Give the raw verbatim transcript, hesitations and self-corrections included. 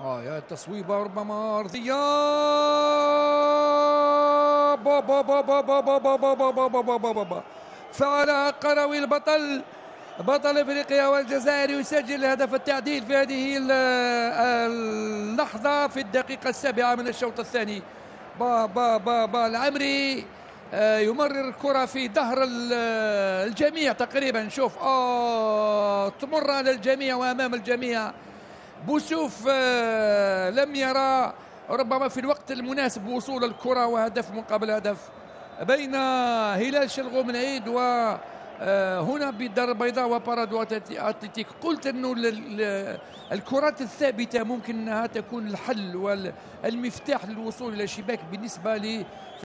اه يا تصويبه ربما ارضيه. با با با با با با با با با با با با با با. فعلها قروي البطل، بطل افريقيا والجزائر، يسجل هدف التعديل في هذه اللحظه في الدقيقه السابعه من الشوط الثاني. با با با با العمري يمرر الكره في ظهر الجميع تقريبا. شوف اه تمر على الجميع وامام الجميع. بوسوف لم يرى ربما في الوقت المناسب وصول الكرة، وهدف مقابل هدف بين هلال شلغوم العيد و هنا بالدار البيضاء وبارادو اتلتيك. قلت انه الكرات الثابته ممكن انها تكون الحل والمفتاح للوصول الى الشباك بالنسبه لي.